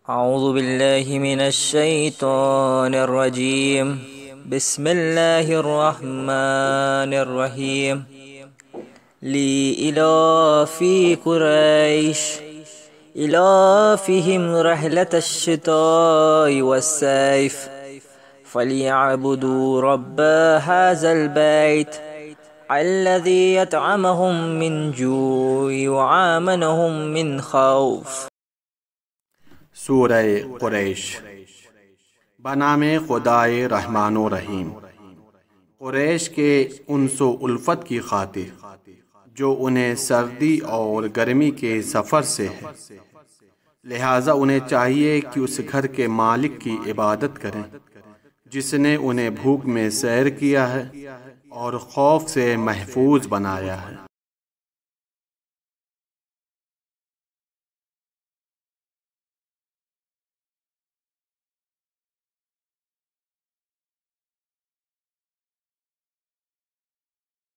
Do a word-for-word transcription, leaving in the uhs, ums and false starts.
अऊज़ु बिल्लाहि मिनश शैतानिर रजीम। बिस्मिल्लाहिर रहमानिर रहीम। लीइलाफ़ि कुरैश इलाफ़िहिम रहलतश शिताइ वस्सैफ़ फ़लियअबुदू रब्ब हाज़ल बैत अल्लज़ी अतअमहुम मिन जूइ व आमनहुम मिन खौफ़। सूरह कुरैश। बनामे खुदाए रहमानो रहीम। कुरैश के उनसो उल्फत की खातिर जो उन्हें सर्दी और गर्मी के सफ़र से है, लिहाजा उन्हें चाहिए कि उस घर के मालिक की इबादत करें जिसने उन्हें भूख में सैर किया है और खौफ से महफूज बनाया है।